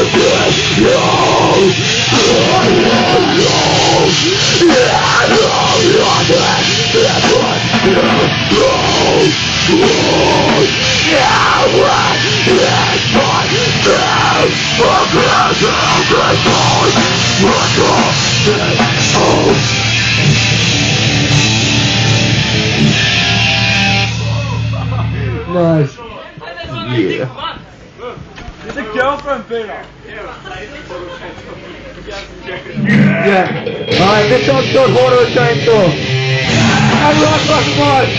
Nice. Yeah. It's a girlfriend beater. Yeah. Alright, this one's called Water of Chainsaw. Everyone fucking watch!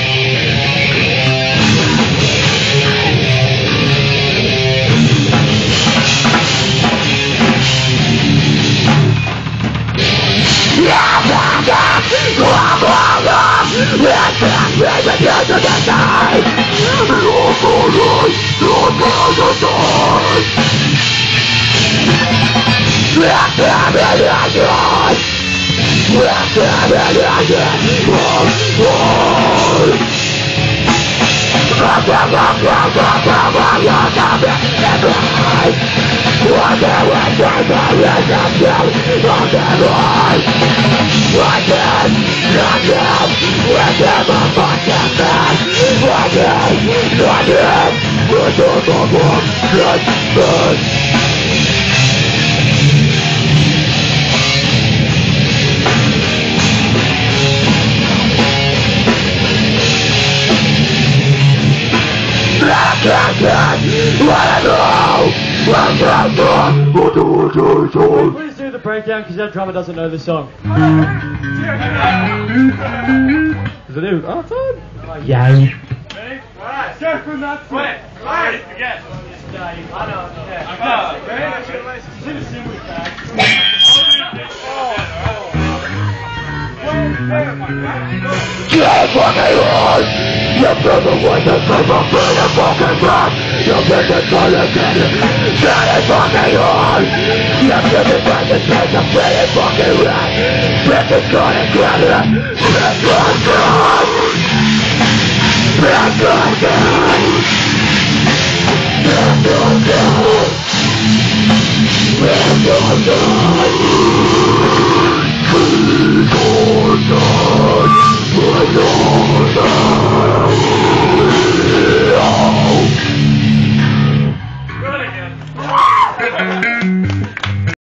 Please do the breakdown because our drummer doesn't know the song. Is it you? Oh, fine. Yeah. Ready? Alright, go from that point. Wait, again. I know. Yeah. Okay. Ready? Do the same with that. Please,